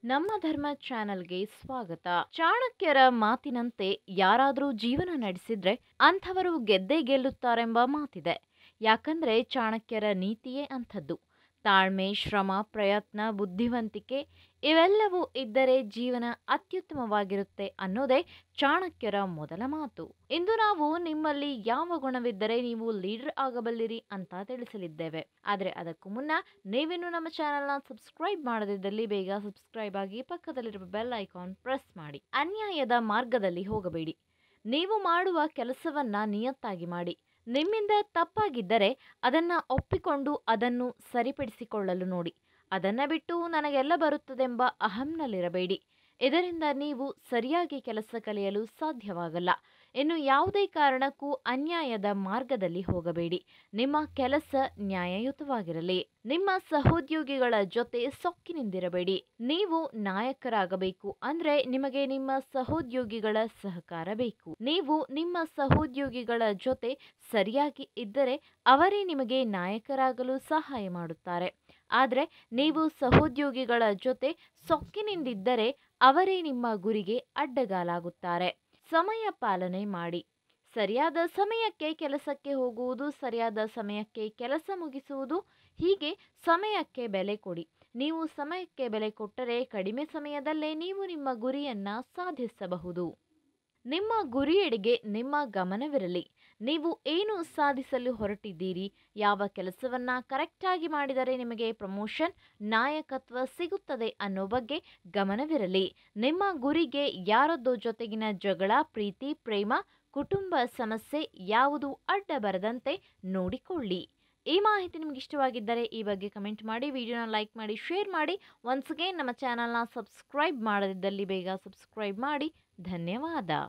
ನಮ್ಮ ಧರ್ಮ ಚಾನೆಲ್ಗೆ ಸ್ವಾಗತ. ಚಾಣಕ್ಯರ ಮಾತಿನಂತೆ ಯಾರಾದರೂ ಜೀವನ ನಡೆಸಿದ್ರೆ ಅಂಥವರು ಗೆದ್ದೇ ಗೆಲ್ಲುತ್ತಾರೆಂಬ ಮಾತಿದೆ. ಯಾಕಂದ್ರೆ ಚಾಣಕ್ಯರ ನೀತಿಯೇ ಅಂಥದ್ದು. ತಾಳ್ಮೆ, ಶ್ರಮ, ಪ್ರಯತ್ನ, ಬುದ್ಧಿವಂತಿಕೆ ಇವೆಲ್ಲವೂ ಇದ್ದರೆ ಜೀವನ ಅತ್ಯುತ್ತಮವಾಗಿರುತ್ತೆ ಅನ್ನೋದೇ ಚಾಣಕ್ಯರ ಮೊದಲ ಮಾತು. ಇಂದು ನಾವು ನಿಮ್ಮಲ್ಲಿ ಯಾವ ಗುಣವಿದ್ದರೆ ನೀವು ಲೀಡರ್ ಆಗಬಲ್ಲಿರಿ ಅಂತ ತಿಳಿಸಲಿದ್ದೇವೆ. ಆದರೆ ಅದಕ್ಕೂ ಮುನ್ನ ನೀವಿನ್ನು ನಮ್ಮ ಚಾನೆಲ್ನ ಸಬ್ಸ್ಕ್ರೈಬ್ ಮಾಡದಿದ್ದಲ್ಲಿ ಬೇಗ ಸಬ್ಸ್ಕ್ರೈಬ್ ಆಗಿ ಪಕ್ಕದಲ್ಲಿರುವ ಬೆಲ್ ಐಕಾನ್ ಪ್ರೆಸ್ ಮಾಡಿ. ಅನ್ಯಾಯದ ಮಾರ್ಗದಲ್ಲಿ ಹೋಗಬೇಡಿ. ನೀವು ಮಾಡುವ ಕೆಲಸವನ್ನ ನಿಯತ್ತಾಗಿ ಮಾಡಿ. ನಿಮ್ಮಿಂದ ತಪ್ಪಾಗಿದ್ದರೆ ಅದನ್ನ ಒಪ್ಪಿಕೊಂಡು ಅದನ್ನು ಸರಿಪಡಿಸಿಕೊಳ್ಳಲು ನೋಡಿ. ಅದನ್ನ ಬಿಟ್ಟು ನನಗೆಲ್ಲ ಬರುತ್ತದೆಂಬ ಅಹಂನಲ್ಲಿರಬೇಡಿ. ಇದರಿಂದ ನೀವು ಸರಿಯಾಗಿ ಕೆಲಸ ಕಲಿಯಲು ಸಾಧ್ಯವಾಗಲ್ಲ. ಇನ್ನು ಯಾವುದೇ ಕಾರಣಕ್ಕೂ ಅನ್ಯಾಯದ ಮಾರ್ಗದಲ್ಲಿ ಹೋಗಬೇಡಿ. ನಿಮ್ಮ ಕೆಲಸ ನ್ಯಾಯಯುತವಾಗಿರಲಿ. ನಿಮ್ಮ ಸಹೋದ್ಯೋಗಿಗಳ ಜೊತೆ ಸೊಕ್ಕಿನಿಂದಿರಬೇಡಿ. ನೀವು ನಾಯಕರಾಗಬೇಕು ಅಂದ್ರೆ ನಿಮಗೆ ನಿಮ್ಮ ಸಹೋದ್ಯೋಗಿಗಳ ಸಹಕಾರ ಬೇಕು. ನೀವು ನಿಮ್ಮ ಸಹೋದ್ಯೋಗಿಗಳ ಜೊತೆ ಸರಿಯಾಗಿ ಇದ್ದರೆ ಅವರೇ ನಿಮಗೆ ನಾಯಕರಾಗಲು ಸಹಾಯ ಮಾಡುತ್ತಾರೆ. ಆದರೆ ನೀವು ಸಹೋದ್ಯೋಗಿಗಳ ಜೊತೆ ಸೊಕ್ಕಿನಿಂದಿದ್ದರೆ ಅವರೇ ನಿಮ್ಮ ಗುರಿಗೆ ಅಡ್ಡಗಾಲಾಗುತ್ತಾರೆ. ಸಮಯ ಪಾಲನೆ ಮಾಡಿ. ಸರಿಯಾದ ಸಮಯಕ್ಕೆ ಕೆಲಸಕ್ಕೆ ಹೋಗುವುದು, ಸರಿಯಾದ ಸಮಯಕ್ಕೆ ಕೆಲಸ ಮುಗಿಸುವುದು, ಹೀಗೆ ಸಮಯಕ್ಕೆ ಬೆಲೆ ಕೊಡಿ. ನೀವು ಸಮಯಕ್ಕೆ ಬೆಲೆ ಕೊಟ್ಟರೆ ಕಡಿಮೆ ಸಮಯದಲ್ಲೇ ನೀವು ನಿಮ್ಮ ಗುರಿಯನ್ನ ಸಾಧಿಸಬಹುದು. ನಿಮ್ಮ ಗುರಿಯೆಡೆಗೆ ನಿಮ್ಮ ಗಮನವಿರಲಿ. ನೀವು ಏನು ಸಾಧಿಸಲು ಹೊರಟಿದ್ದೀರಿ, ಯಾವ ಕೆಲಸವನ್ನ ಕರೆಕ್ಟಾಗಿ ಮಾಡಿದರೆ ನಿಮಗೆ ಪ್ರಮೋಷನ್, ನಾಯಕತ್ವ ಸಿಗುತ್ತದೆ ಅನ್ನೋ ಬಗ್ಗೆ ಗಮನವಿರಲಿ. ನಿಮ್ಮ ಗುರಿಗೆ ಯಾರದ್ದೋ ಜೊತೆಗಿನ ಜಗಳ, ಪ್ರೀತಿ, ಪ್ರೇಮ, ಕುಟುಂಬ ಸಮಸ್ಯೆ ಯಾವುದು ಅಡ್ಡ ಬರದಂತೆ ನೋಡಿಕೊಳ್ಳಿ. ಈ ಮಾಹಿತಿ ನಿಮ್ಗೆ ಇಷ್ಟವಾಗಿದ್ದರೆ ಈ ಬಗ್ಗೆ ಕಮೆಂಟ್ ಮಾಡಿ, ವಿಡಿಯೋನ ಲೈಕ್ ಮಾಡಿ, ಶೇರ್ ಮಾಡಿ. ಒನ್ಸ್ ಅಗೇನ್ ನಮ್ಮ ಚಾನಲ್ನ ಸಬ್ಸ್ಕ್ರೈಬ್ ಮಾಡದಿದ್ದಲ್ಲಿ ಬೇಗ ಸಬ್ಸ್ಕ್ರೈಬ್ ಮಾಡಿ. ಧನ್ಯವಾದ.